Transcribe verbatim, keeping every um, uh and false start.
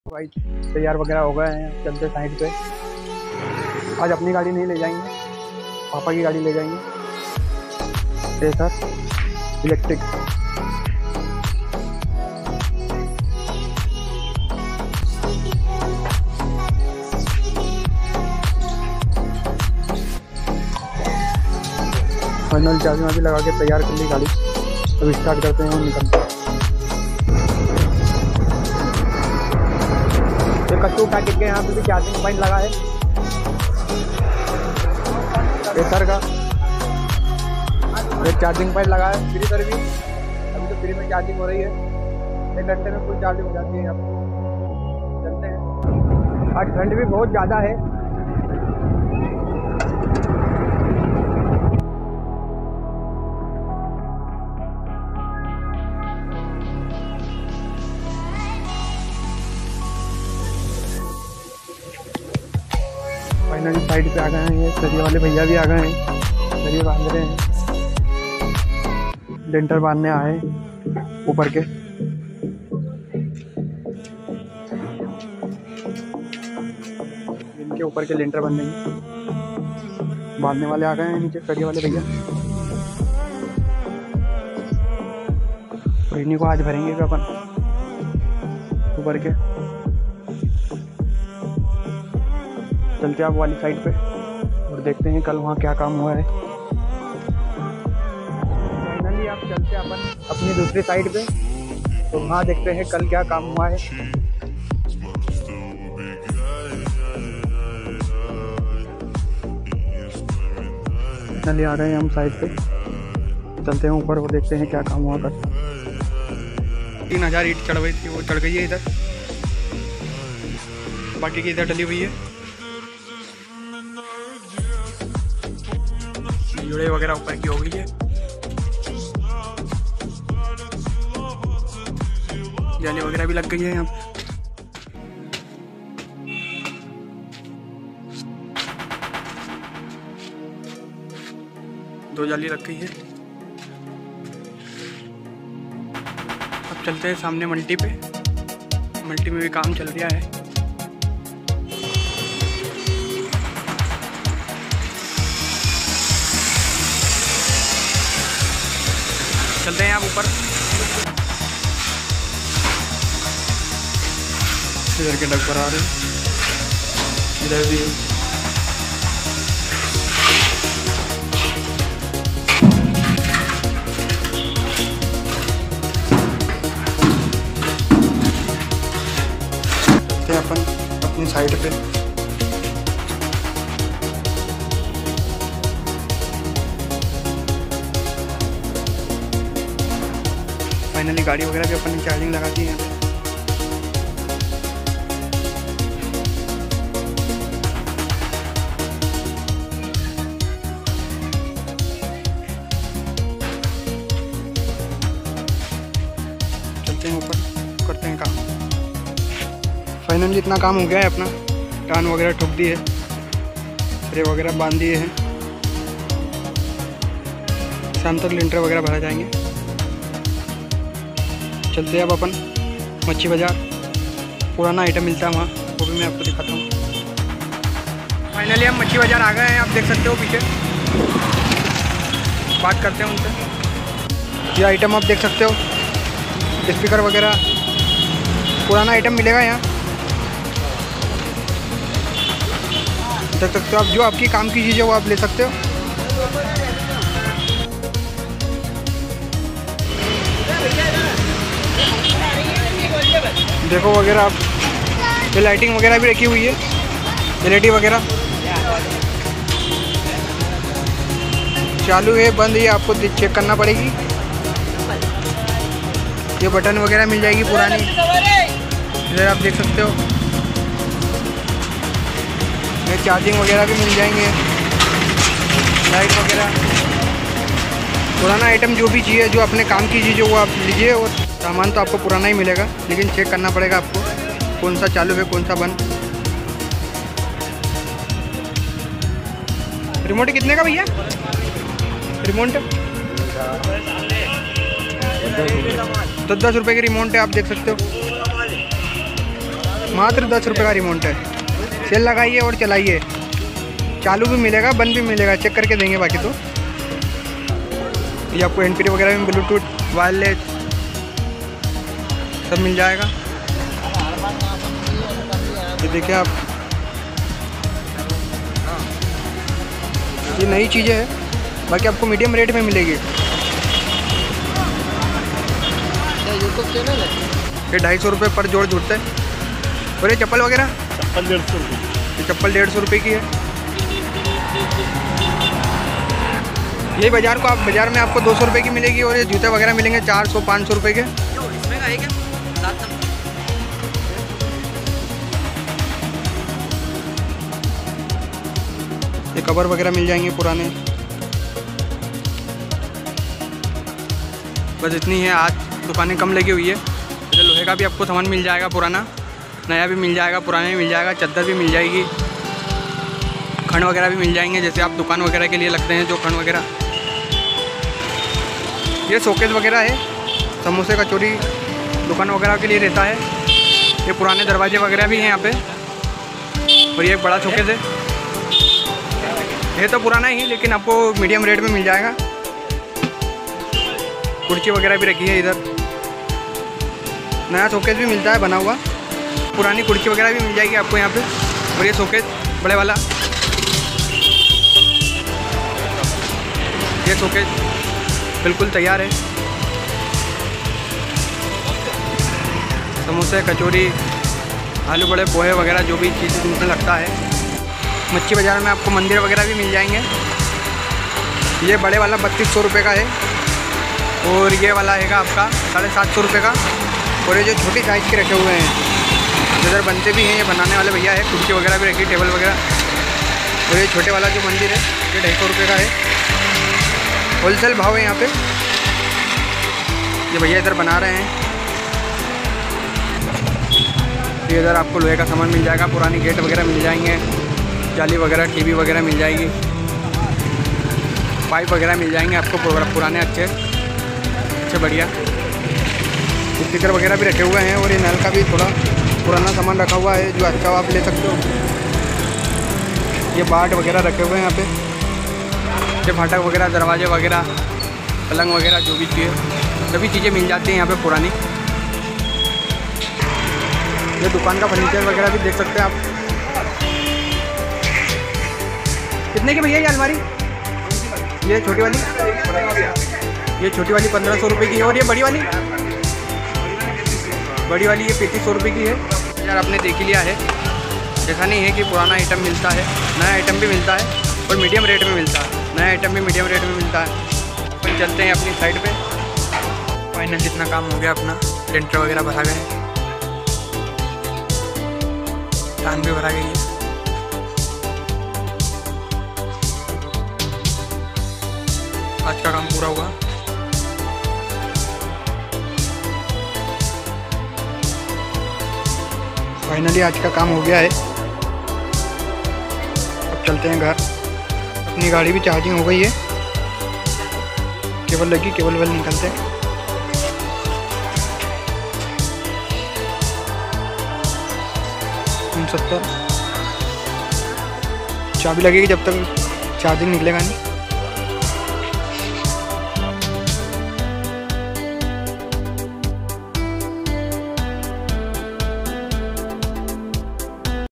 भाई तैयार वगैरह हो गए हैं, चलते साइड पे। आज अपनी गाड़ी नहीं ले जाएंगे, पापा की गाड़ी ले जाएंगे, एथर इलेक्ट्रिक। फाइनल चार्ज में भी लगा के तैयार कर ली गाड़ी। अब स्टार्ट करते हैं और निकलते हैं। कच्चू पैकेट के यहाँ पे भी चार्जिंग पॉइंट लगा है एथर का। एक चार्जिंग पॉइंट लगा है फ्री पर भी। अभी तो फ्री में चार्जिंग हो रही है, एक घंटे में फुल चार्जिंग हो जाती है। अब चलते हैं। आज ठंड भी बहुत ज़्यादा है। फाइनली साइड पे आ गए हैं। ये सरिया वाले भैया भी आ गए हैं, सरिया बांध रहे हैं। लेंटर बांधने आए ऊपर के। इनके ऊपर के लेंटर बनने बांधने वाले आ गए हैं नीचे, सरिया वाले भैया। और इन्हीं को आज भरेंगे अपन ऊपर के। चलते आप वाली साइड पे और देखते हैं कल वहाँ क्या काम हुआ है। फाइनली आप चलते हैं अपन अपनी दूसरी साइड पे, तो वहाँ देखते हैं कल क्या काम हुआ है। फाइनली आ रहे हैं हम साइड पे, चलते हैं ऊपर और देखते हैं क्या काम हुआ कल। तीन हजार ईंट चढ़ थी, वो चढ़ गई है इधर, बाकी की इधर डली हुई है। जुड़े वगैरह ऊपर की हो गई है। जाली वगैरह भी लग गई है यहाँ पे। दो जाली रख गई है। अब चलते हैं सामने मल्टी पे। मल्टी में भी काम चल रहा है। चलते हैं आप ऊपर। इधर के डग पर आ रहे हैं, इधर भी चलते हैं अपन अपनी साइड पे। फाइनली गाड़ी वगैरह भी अपन ने चार्जिंग लगा दी है। चलते हैं ऊपर, करते हैं काम। फाइनली इतना काम हो गया है अपना। टान वगैरह ठोक दी है, स्प्रे वगैरह बांध दिए हैं। शाम तक लिंटर वगैरह भरा जाएंगे। चलते हैं अब अपन मच्छी बाज़ार। पुराना आइटम मिलता है वहाँ, वो भी मैं आपको दिखाता हूँ। फाइनली हम मच्छी बाज़ार आ गए हैं, आप देख सकते हो पीछे। बात करते हैं उनसे। ये आइटम आप देख सकते हो, स्पीकर वगैरह पुराना आइटम मिलेगा यहाँ। देख सकते हो आप, जो आपकी काम की चीज़ है वो आप ले सकते हो। देखो वगैरह आप, ये लाइटिंग वगैरह भी रखी हुई है, एलईडी वगैरह चालू है बंद, ये आपको चेक करना पड़ेगी। ये बटन वगैरह मिल जाएगी पुरानी, इधर आप देख सकते हो। ये चार्जिंग वगैरह भी मिल जाएंगे, लाइट वगैरह। पुराना आइटम जो भी चाहिए, जो अपने काम की चीज़ है वो आप लीजिए। और सामान तो आपको पुराना ही मिलेगा, लेकिन चेक करना पड़ेगा आपको कौन सा चालू है कौन सा बंद। रिमोट कितने का भैया? रिमोट दस दस रुपये की रिमोट है, आप देख सकते हो। मात्र दस रुपये का रिमोट है। सेल लगाइए और चलाइए, चालू भी मिलेगा, बंद भी मिलेगा, चेक करके देंगे। बाकी तो ये आपको एन पी टी वगैरह में ब्लूटूथ वायरलेस सब मिल जाएगा। ये देखिए आप, ये नई चीज़ें हैं, बाकी आपको मीडियम रेट में मिलेगी। यूट्यूब चैनल है। ये ढाई सौ रुपये पर जोड़ जुड़ते हैं। और ये चप्पल वगैरह चप्पल डेढ़ सौ रुपये, ये चप्पल डेढ़ सौ रुपये की है। ये बाज़ार को आप बाज़ार में आपको दो सौ रुपये की मिलेगी, और ये जूते वगैरह मिलेंगे चार सौ पाँच सौ रुपये के। इसमें का है क्या? ये कवर वगैरह मिल जाएंगे पुराने। बस इतनी है, आज दुकानें कम लगी हुई है। तो लोहे का भी आपको सामान मिल जाएगा, पुराना नया भी मिल जाएगा, पुराना भी मिल जाएगा, चद्दर भी मिल जाएगी, खंड वगैरह भी मिल जाएंगे, जैसे आप दुकान वगैरह के लिए लगते हैं जो खंड वगैरह। ये शोकेस वगैरह है, समोसे कचौरी दुकान वगैरह के लिए रहता है। ये पुराने दरवाजे वगैरह भी हैं यहाँ पे। और ये एक बड़ा शोकेस है, ये तो पुराना ही है लेकिन आपको मीडियम रेट में मिल जाएगा। कुर्सी वगैरह भी रखी है इधर। नया शोकेस भी मिलता है बना हुआ, पुरानी कुर्सी वगैरह भी मिल जाएगी आपको यहाँ पे। और ये शोकेस बड़े वाला, ये शोकेस बिल्कुल तैयार है। समोसे कचौरी आलू बड़े पोहे वगैरह जो भी चीज़ इसमें लगता है। मच्छी बाज़ार में आपको मंदिर वगैरह भी मिल जाएंगे। ये बड़े वाला बत्तीस सौ रुपये का है, और ये वाला है आपका साढ़े सात सौ रुपये का। और ये जो छोटी साइज़ के रखे हुए हैं, इधर बनते भी हैं, ये बनाने वाले भैया है। कुर्सी वगैरह भी रखी, टेबल वगैरह। और ये छोटे वाला जो मंदिर है ये ढाई सौ रुपये का है, होलसेल भाव है यहाँ पे। ये भैया इधर बना रहे हैं। ये इधर आपको लोहे का सामान मिल जाएगा, पुरानी गेट वगैरह मिल जाएंगे, जाली वगैरह, टीवी वगैरह मिल जाएगी, पाइप वगैरह मिल जाएंगे आपको पुराने अच्छे अच्छे बढ़िया। स्पीकर वगैरह भी रखे हुए हैं, और ये नल का भी थोड़ा पुराना सामान रखा हुआ है जो अच्छा आप ले सकते हो। ये बाट वगैरह रखे हुए हैं यहाँ पे। ये फाटक वगैरह, दरवाजे वगैरह, पलंग वगैरह जो भी चाहिए सभी चीज़ें मिल जाती हैं यहाँ पे पुरानी। ये दुकान का फर्नीचर वगैरह भी देख सकते हैं आप। कितने की भैया ये अलमारी? ये छोटी वाली, ये छोटी वाली पंद्रह सौ रुपये की है। और ये बड़ी वाली, बड़ी वाली ये पैंतीस सौ रुपये की है। यार आपने देख ही लिया है, ऐसा नहीं है कि पुराना आइटम मिलता है, नया आइटम भी मिलता है, और मीडियम रेट में मिलता है। नया आइटम भी मीडियम रेट में मिलता है। अपन चलते हैं अपनी साइड पे। फाइनल जितना काम हो गया अपना, टेंटर वगैरह भरा गए, धान भी भरा गई है। आज का काम पूरा हुआ। फाइनली आज का काम हो गया है। अब चलते हैं घर। अपनी गाड़ी भी चार्जिंग हो गई है, केबल लगी, केबल वेल निकलते हैं। सत्तर चाबी लगेगी जब तक चार्जिंग निकलेगा नहीं।